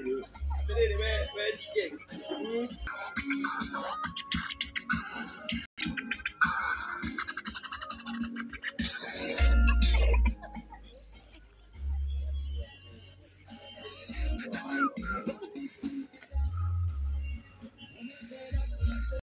ไม่ได้แม่เก่ง